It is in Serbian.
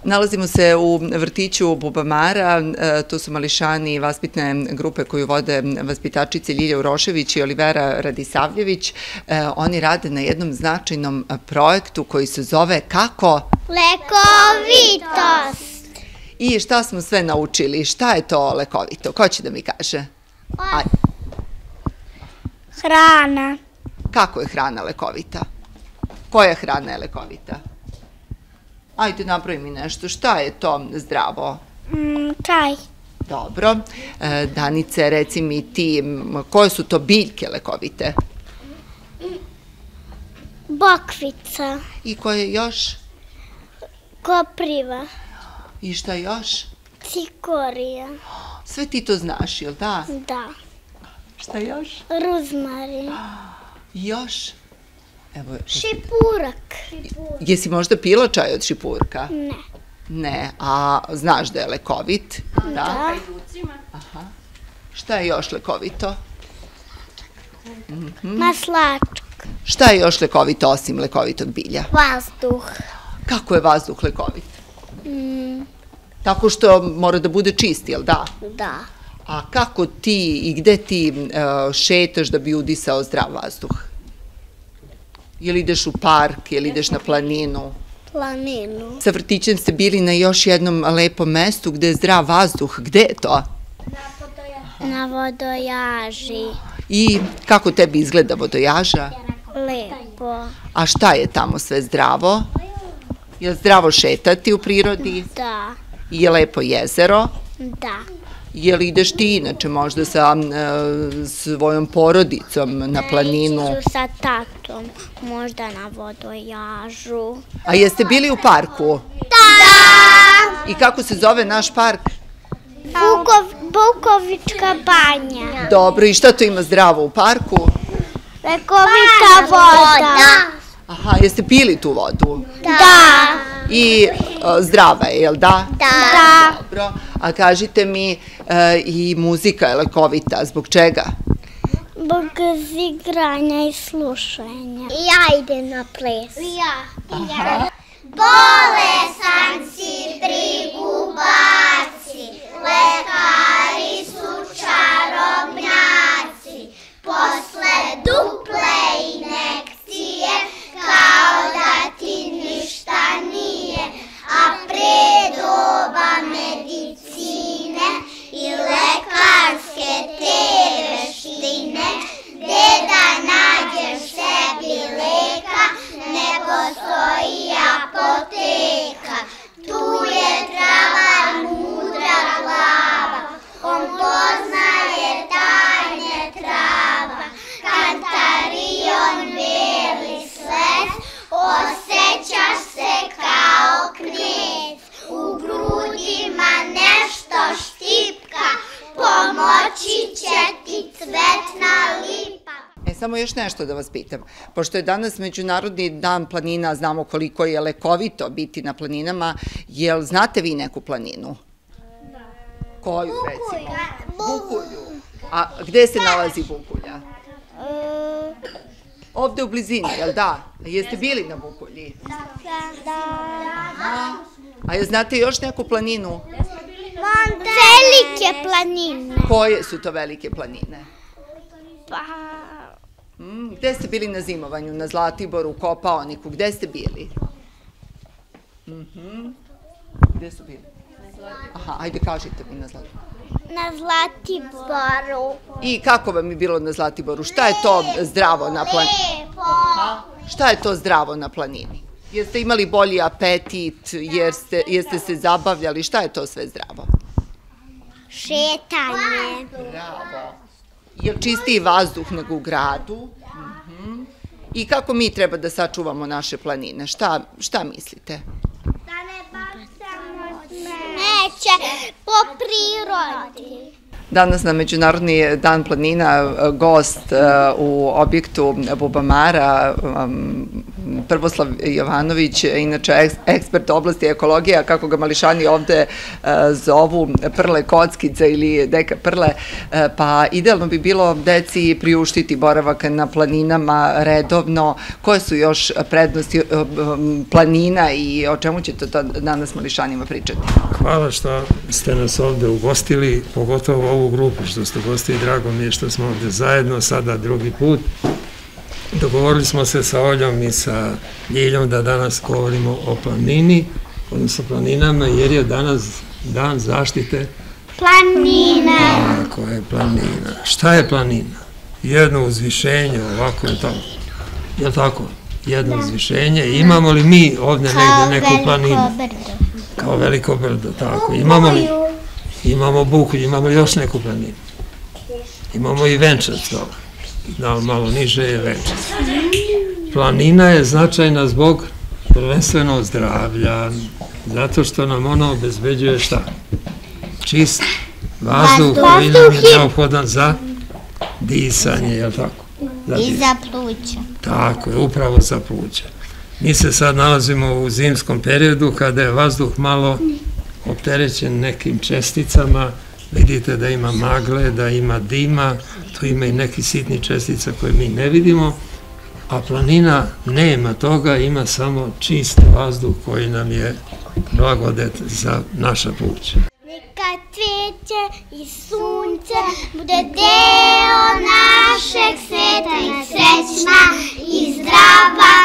Nalazimo se u vrtiću Bubamara, to su mališani vaspitne grupe koju vode vaspitačice Ljilja Urošević i Olivera Radisavljević. Oni rade na jednom značajnom projektu koji se zove kako? Lekovitost. I šta smo sve naučili? Šta je to lekovito? Ko će da mi kaže? Hrana. Kako je hrana lekovita? Koja hrana je lekovita? Ajde, napravi mi nešto. Šta je to zdravo? Čaj. Dobro. Danice, reci mi ti, koje su to biljke lekovite? Bokvica. I koje još? Kopriva. I šta još? Cikorija. Sve ti to znaš, jel da? Da. Šta još? Ruzmarin. Još? Evo, Šipurak. jesi možda pila čaj od šipurka? Ne. Ne, a znaš da je lekovit? Da. Aha. Šta je još lekovito? Maslačak. Šta je još lekovito osim lekovitog bilja? Vazduh. Kako je vazduh lekovit? Tako što mora da bude čist, jel da? Da. A kako ti i gde ti šetaš da bi udisao zdrav vazduh? Jel ideš u park, jel ideš na planinu? Planinu. Sa vrtićem ste bili na još jednom lepom mestu gde je zdrav vazduh. Gde je to? Na vodojaži. I kako tebi izgleda vodojaža? Lepo. A šta je tamo sve zdravo? Je li zdravo šetati u prirodi? Da. Je lepo jezero? Da. Je li ideš ti inače možda sa svojom porodicom na planinu? Iću sa tatom, možda na vodojažu. A jeste bili u parku? Da! I kako se zove naš park? Bukovička banja. Dobro, i šta to ima zdravo u parku? Lekovita voda. Aha, jeste pili tu vodu? Da. I zdrava je, jel da? Da. Dobro, a kažite mi, i muzika je lekovita, zbog čega? Zbog igranja i slušanja. I ja idem na ples. I ja. Bolesan si, brigu baci, lekari su čarobnjaci, posle duple injekcije, kao da ti ništa nije, a pre doba medicine i lekarske te veštine, gde da nađeš sebi leka, ne postoji apoteka. Tu je trava mudra glava, on poznaje tajne trava. Kantarion beli sled, osjećaš se kao knez. U grudima nešto štipka, pomoći će ti cvetna lipa. Samo još nešto da vas pitam. Pošto je danas Međunarodni dan planina, znamo koliko je lekovito biti na planinama, jel znate vi neku planinu? Da. Koju, recimo? Bukulju. A gde se nalazi Bukulja? Ovde u blizini, jel da? Jeste bili na Bukulji? Da. Aha. A jel znate još neku planinu? Velike planine. Koje su to velike planine? Pa... Gde ste bili na zimovanju? Na Zlatiboru, Kopaoniku? Gde ste bili? Gde su bili? Aha, ajde kažite mi na Zlatiboru. Na Zlatiboru. I kako vam je bilo na Zlatiboru? Šta je to zdravo na planini? Lepo. Šta je to zdravo na planini? Jeste imali bolji apetit, jeste se zabavljali? Šta je to sve zdravo? Šetanje. Bravo. Je li čistiji vazduh nego u gradu? I kako mi treba da sačuvamo naše planine? Šta mislite? Da ne bacamo smeće po prirodi. Danas na Međunarodni dan planina gost u objektu Bubamara Prvoslav Jovanović, inače ekspert oblasti ekologije, kako ga mališani ovde zovu prle kockice ili deka prle, pa idealno bi bilo deci priuštiti boravak na planinama redovno. Koje su još prednosti planina i o čemu ćete to danas mališanima pričati? Hvala što ste nas ovde ugostili, pogotovo ovu grupu što ste ugostili. Drago mi je što smo ovde zajedno, sada drugi put. Dogovorili smo se sa Oljom i sa Ljiljom da danas govorimo o planini, odnosno planinama, jer je danas dan zaštite planina. Tako je, planina. Šta je planina? Jedno uzvišenje, ovako je to. Je li tako? Jedno uzvišenje. Imamo li mi ovde negde neku planinu? Kao veliko brdo, tako. Imamo li? Imamo Bukulj, imamo li još neku planinu? Imamo i Venčac, dobro. Da, malo niže je Venčac. Planina je značajna zbog prvenstveno zdravlja, zato što nam ona obezbeđuje šta? Čist vazduh koji nam je neophodan za disanje, je li tako? I za pluća. Tako je, upravo za pluća. Mi se sad nalazimo u zimskom periodu kada je vazduh malo opterećen nekim česticama. Vidite da ima magle, da ima dima, tu ima i neki sitni čestica koje mi ne vidimo, a planina nema toga, ima samo čist vazduh koji nam je blagodet za naša pluća. Neka cvijeće i sunce bude deo našeg sveta i srećna i zdrava